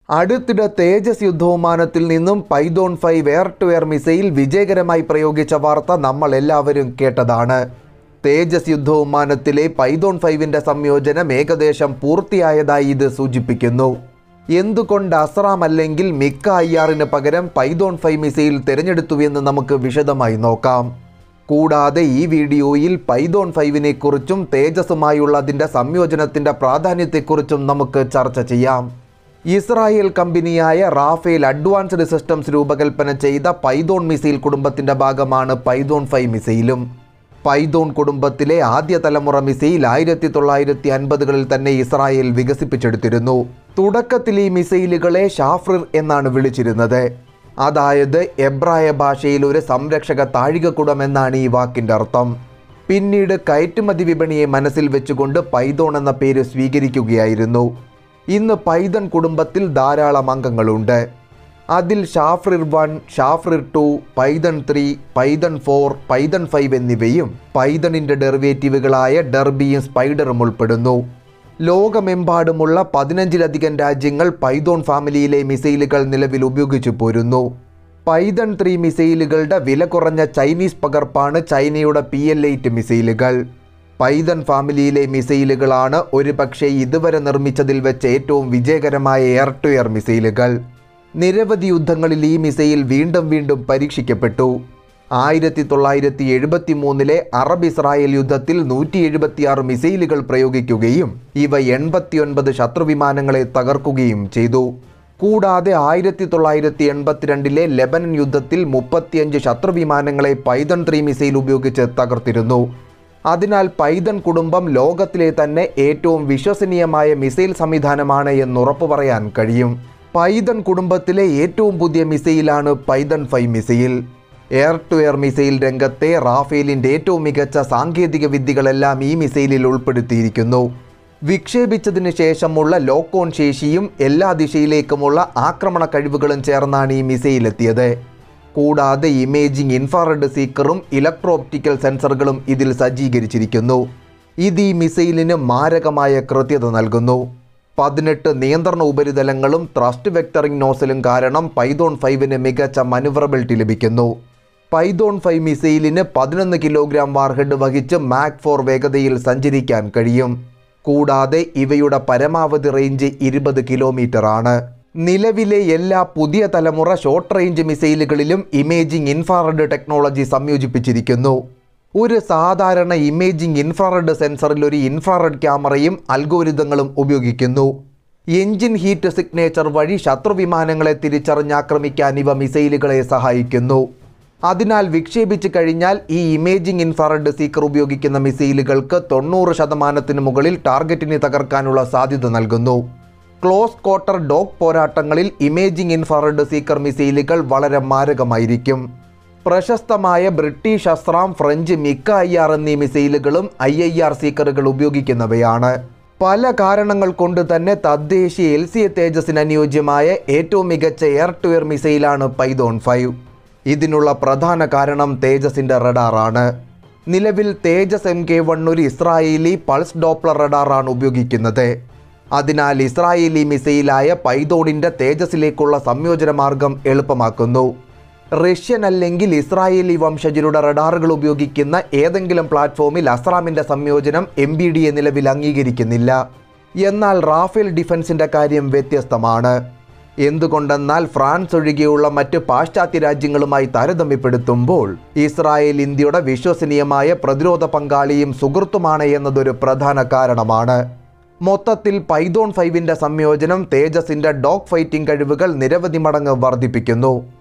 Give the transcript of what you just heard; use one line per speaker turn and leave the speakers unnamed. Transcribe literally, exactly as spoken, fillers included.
അടുത്തിടെ തേജസ് യുദ്ധവിമാനത്തിൽ നിന്നും Python five air to air missile വിജയകരമായി പ്രയോഗിച്ച വാർത്ത നമ്മൾ എല്ലാവരും കേട്ടതാണ്. തേജസ് യുദ്ധവിമാനത്തിലെ പൈതോൺ ഫൈവിൻ്റെ സംയോജനം ഏകദേശം പൂർത്തിയായതായി ഇത് സൂചിപ്പിക്കുന്നു. എന്തുകൊണ്ട് അസ്റാം അല്ലെങ്കിൽ മിക്ക ഐ ആറിന് പകരം പൈതോൺ ഫൈവ് മിസൈൽ തിരഞ്ഞെടുത്തുവെന്ന് നമുക്ക് വിശദമായി നോക്കാം. കൂടാതെ ഈ വീഡിയോയിൽ പൈതോൺ ഫൈവിനെ കുറിച്ചും തേജസുമായുള്ള അതിൻ്റെ സംയോജനത്തിൻ്റെ പ്രാധാന്യത്തെക്കുറിച്ചും നമുക്ക് ചർച്ച ചെയ്യാം. ഇസ്രായേൽ കമ്പനിയായ റാഫേൽ അഡ്വാൻസ്ഡ് സിസ്റ്റംസ് രൂപകൽപ്പന ചെയ്ത പൈതോൺ മിസൈൽ കുടുംബത്തിൻ്റെ ഭാഗമാണ് പൈതോൺ ഫൈവ് മിസൈലും. പൈതോൺ കുടുംബത്തിലെ ആദ്യ തലമുറ മിസൈൽ ആയിരത്തി തൊള്ളായിരത്തി അൻപതുകളിൽ തന്നെ ഇസ്രായേൽ വികസിപ്പിച്ചെടുത്തിരുന്നു. തുടക്കത്തിൽ ഈ മിസൈലുകളെ ഷാഫ്രിർ എന്നാണ് വിളിച്ചിരുന്നത്. അതായത് എബ്രായ ഭാഷയിൽ ഒരു സംരക്ഷക താഴികക്കുടം എന്നാണ് ഈ വാക്കിൻ്റെ അർത്ഥം. പിന്നീട് കയറ്റുമതി വിപണിയെ മനസ്സിൽ വെച്ചുകൊണ്ട് പൈതോൺ എന്ന പേര് സ്വീകരിക്കുകയായിരുന്നു. ഇന്ന് പൈതൺ കുടുംബത്തിൽ ധാരാളം അംഗങ്ങളുണ്ട്. അതിൽ Shafrir one, Shafrir two, Python three, Python four, Python five എന്നിവയും പൈതണിൻ്റെ ഡെറിവേറ്റീവുകളായ ഡെർബിയും സ്പൈഡറും ഉൾപ്പെടുന്നു. ലോകമെമ്പാടുമുള്ള പതിനഞ്ചിലധികം രാജ്യങ്ങൾ പൈതോൺ ഫാമിലിയിലെ മിസൈലുകൾ നിലവിൽ ഉപയോഗിച്ചു പോരുന്നു. പൈതൺ ത്രീ മിസൈലുകളുടെ വില കുറഞ്ഞ ചൈനീസ് പകർപ്പാണ് ചൈനയുടെ പി എൽ എയ്റ്റ് മിസൈലുകൾ. പൈതൺ ഫാമിലിയിലെ മിസൈലുകളാണ് ഒരുപക്ഷെ ഇതുവരെ നിർമ്മിച്ചതിൽ വെച്ച് ഏറ്റവും വിജയകരമായ എയർ ടു എയർ മിസൈലുകൾ. നിരവധി യുദ്ധങ്ങളിൽ ഈ മിസൈൽ വീണ്ടും വീണ്ടും പരീക്ഷിക്കപ്പെട്ടു. ആയിരത്തി തൊള്ളായിരത്തി എഴുപത്തി മൂന്നിലെ അറബ് ഇസ്രായേൽ യുദ്ധത്തിൽ നൂറ്റി എഴുപത്തിയാറ് മിസൈലുകൾ പ്രയോഗിക്കുകയും ഇവ എൺപത്തിയൊൻപത് ശത്രുവിമാനങ്ങളെ തകർക്കുകയും ചെയ്തു. കൂടാതെ ആയിരത്തി തൊള്ളായിരത്തി എൺപത്തിരണ്ടിലെ ലെബനൻ യുദ്ധത്തിൽ മുപ്പത്തിയഞ്ച് ശത്രുവിമാനങ്ങളെ പൈതൺ ത്രീ മിസൈൽ ഉപയോഗിച്ച് തകർത്തിരുന്നു. അതിനാൽ പൈതൺ കുടുംബം ലോകത്തിലെ തന്നെ ഏറ്റവും വിശ്വസനീയമായ മിസൈൽ സംവിധാനമാണ് എന്നുറപ്പു പറയാൻ കഴിയും. പൈതൺ കുടുംബത്തിലെ ഏറ്റവും പുതിയ മിസൈലാണ് Python five missile. Air to air missile രംഗത്തെ റാഫേലിൻ്റെ ഏറ്റവും മികച്ച സാങ്കേതിക വിദ്യകളെല്ലാം ഈ മിസൈലിൽ ഉൾപ്പെടുത്തിയിരിക്കുന്നു. വിക്ഷേപിച്ചതിന് ശേഷമുള്ള ലോക്കോൺ ശേഷിയും എല്ലാ ദിശയിലേക്കുമുള്ള ആക്രമണ കഴിവുകളും ചേർന്നാണ് ഈ മിസൈൽ എത്തിയത്. കൂടാതെ ഇമേജിംഗ് ഇൻഫ്രാറെഡ് സീക്കറും ഇലക്ട്രോ ഒപ്റ്റിക്കൽ സെൻസറുകളും ഇതിൽ സജ്ജീകരിച്ചിരിക്കുന്നു. ഇത് ഈ മിസൈലിന് മാരകമായ കൃത്യത നൽകുന്നു. പതിനെട്ട് നിയന്ത്രണ ഉപരിതലങ്ങളും ത്രസ്റ്റ് വെക്ടറിംഗ് നോസലും കാരണം പൈതോൺ ഫൈവിന് മികച്ച മനുവറബിലിറ്റി ലഭിക്കുന്നു. പൈതോൺ ഫൈവ് മിസൈലിന് പതിനൊന്ന് കിലോഗ്രാം വാർഹെഡ് വഹിച്ച് മാക് ഫോർ വേഗതയിൽ സഞ്ചരിക്കാൻ കഴിയും. കൂടാതെ ഇവയുടെ പരമാവധി റേഞ്ച് ഇരുപത് കിലോമീറ്റർ ആണ്. നിലവിലെ എല്ലാ പുതിയ തലമുറ ഷോർട്ട് റേഞ്ച് മിസൈലുകളിലും ഇമേജിംഗ് ഇൻഫ്രാറെഡ് ടെക്നോളജി സംയോജിപ്പിച്ചിരിക്കുന്നു. ഒരു സാധാരണ ഇമേജിംഗ് ഇൻഫ്രാറെഡ് സെൻസറിൽ ഒരു ഇൻഫ്രാറെഡ് ക്യാമറയും അൽഗോരിതങ്ങളും ഉപയോഗിക്കുന്നു. എഞ്ചിൻ ഹീറ്റ് സിഗ്നേച്ചർ വഴി ശത്രുവിമാനങ്ങളെ തിരിച്ചറിഞ്ഞാക്രമിക്കാൻ ഇവ മിസൈലുകളെ സഹായിക്കുന്നു. അതിനാൽ വിക്ഷേപിച്ചു കഴിഞ്ഞാൽ ഈ ഇമേജിംഗ് ഇൻഫ്രാറെഡ് സീക്കർ ഉപയോഗിക്കുന്ന മിസൈലുകൾക്ക് തൊണ്ണൂറ് ശതമാനത്തിന് മുകളിൽ ടാർഗറ്റിനെ തകർക്കാനുള്ള സാധ്യത നൽകുന്നു. ക്ലോസ് ക്വാർട്ടർ ഡോഗ് പോരാട്ടങ്ങളിൽ ഇമേജിംഗ് ഇൻഫ്രാറെഡ് സീക്കർ മിസൈലുകൾ വളരെ മാരകമായിരിക്കും. പ്രശസ്തമായ British ASRAAM, French MICA I R എന്നീ മിസൈലുകളും ഐ ഐ ആർ സീക്കറുകൾ ഉപയോഗിക്കുന്നവയാണ്. പല കാരണങ്ങൾ കൊണ്ട് തന്നെ തദ്ദേശീയ എൽ സി എ തേജസിന് അനുയോജ്യമായ ഏറ്റവും മികച്ച എയർ ടു എയർ മിസൈലാണ് പൈതോൺ ഫൈവ്. ഇതിനുള്ള പ്രധാന കാരണം തേജസിൻ്റെ റഡാറാണ്. നിലവിൽ തേജസ് എം കെ വൺ ഒരു ഇസ്രായേലി പൾസ് ഡോപ്ലർ റഡാറാണ് ഉപയോഗിക്കുന്നത്. അതിനാൽ ഇസ്രായേലി മിസൈലായ പൈതോണിൻ്റെ തേജസിലേക്കുള്ള സംയോജന മാർഗം എളുപ്പമാക്കുന്നു. റഷ്യൻ അല്ലെങ്കിൽ ഇസ്രായേലി വംശജരുടെ റഡാറുകൾ ഉപയോഗിക്കുന്ന ഏതെങ്കിലും പ്ലാറ്റ്ഫോമിൽ അസ്റാമിൻ്റെ സംയോജനം എം ബി ഡിയെ നിലവിൽ അംഗീകരിക്കുന്നില്ല. എന്നാൽ റാഫേൽ ഡിഫൻസിൻ്റെ കാര്യം വ്യത്യസ്തമാണ്. എന്തുകൊണ്ടെന്നാൽ ഫ്രാൻസ് ഒഴികെയുള്ള മറ്റ് പാശ്ചാത്യ രാജ്യങ്ങളുമായി താരതമ്യപ്പെടുത്തുമ്പോൾ ഇസ്രായേൽ ഇന്ത്യയുടെ വിശ്വസനീയമായ പ്രതിരോധ പങ്കാളിയും സുഹൃത്തുമാണ് എന്നതൊരു പ്രധാന കാരണമാണ്. മൊത്തത്തിൽ പൈതോൺ ഫൈവിൻ്റെ സംയോജനം തേജസിൻ്റെ ഡോഗ് ഫൈറ്റിംഗ് കഴിവുകൾ നിരവധി മടങ്ങ് വർദ്ധിപ്പിക്കുന്നു.